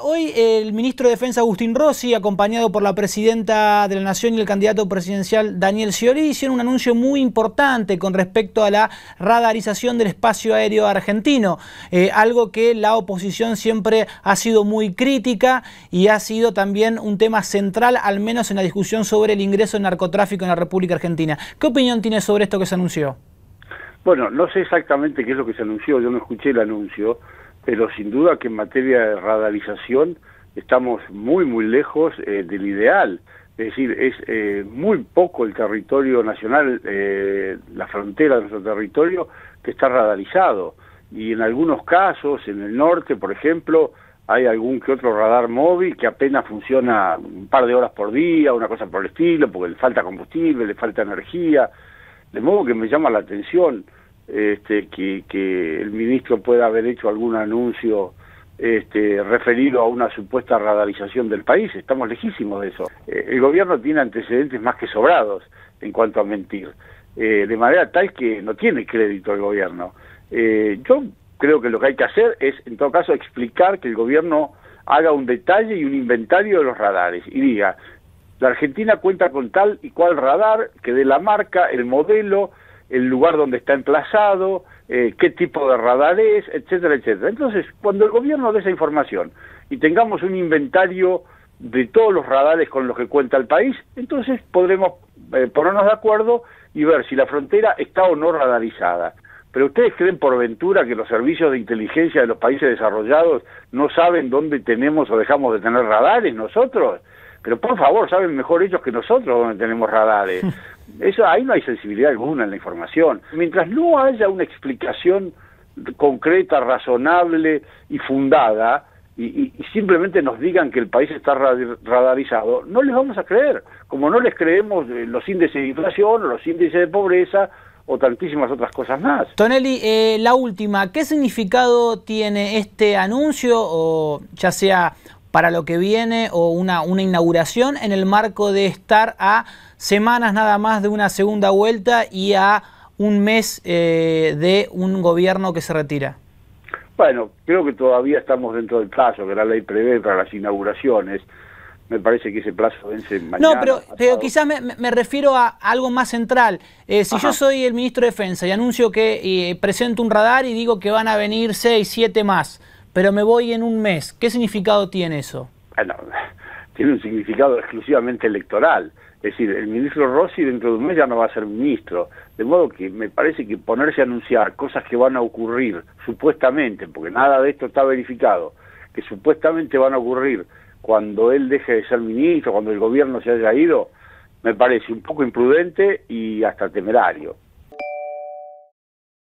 hoy el ministro de Defensa Agustín Rossi, acompañado por la presidenta de la Nación y el candidato presidencial Daniel Scioli, hicieron un anuncio muy importante con respecto a la radarización del espacio aéreo argentino, algo que la oposición siempre ha sido muy crítica y ha sido también un tema central, al menos en la discusión sobre el ingreso del narcotráfico en la República Argentina. ¿Qué opinión tiene sobre esto que se anunció? Bueno, no sé exactamente qué es lo que se anunció, yo no escuché el anuncio, pero sin duda que en materia de radarización estamos muy lejos del ideal. Es decir, es muy poco el territorio nacional, la frontera de nuestro territorio, que está radarizado. Y en algunos casos, en el norte, por ejemplo, hay algún que otro radar móvil que apenas funciona un par de horas por día, una cosa por el estilo, porque le falta combustible, le falta energía. De modo que me llama la atención que el ministro pueda haber hecho algún anuncio referido a una supuesta radarización del país. Estamos lejísimos de eso. El gobierno tiene antecedentes más que sobrados en cuanto a mentir, de manera tal que no tiene crédito el gobierno. Yo creo que lo que hay que hacer es, en todo caso, explicar que el gobierno haga un detalle y un inventario de los radares y diga: la Argentina cuenta con tal y cual radar, que dé la marca, el modelo, el lugar donde está emplazado, qué tipo de radar es, etcétera, etcétera. Entonces, cuando el gobierno dé esa información y tengamos un inventario de todos los radares con los que cuenta el país, entonces podremos ponernos de acuerdo y ver si la frontera está o no radarizada. Pero ¿ustedes creen por ventura que los servicios de inteligencia de los países desarrollados no saben dónde tenemos o dejamos de tener radares nosotros? Pero por favor, saben mejor ellos que nosotros dónde tenemos radares. Eso, ahí no hay sensibilidad alguna en la información. Mientras no haya una explicación concreta, razonable y fundada, y simplemente nos digan que el país está radarizado, no les vamos a creer. Como no les creemos los índices de inflación o los índices de pobreza o tantísimas otras cosas más. Tonelli, la última, ¿qué significado tiene este anuncio, o ya sea para lo que viene o una inauguración, en el marco de estar a semanas nada más de una segunda vuelta y a un mes de un gobierno que se retira? Bueno, creo que todavía estamos dentro del plazo que la ley prevé para las inauguraciones. Me parece que ese plazo vence mañana. No, pero quizás me refiero a algo más central. Si yo soy el ministro de Defensa y anuncio que presento un radar y digo que van a venir 6, 7 más, pero me voy en un mes, ¿qué significado tiene eso? Bueno, tiene un significado exclusivamente electoral. Es decir, el ministro Rossi dentro de un mes ya no va a ser ministro. De modo que me parece que ponerse a anunciar cosas que van a ocurrir, supuestamente, porque nada de esto está verificado, que supuestamente van a ocurrir cuando él deje de ser ministro, cuando el gobierno se haya ido, me parece un poco imprudente y hasta temerario.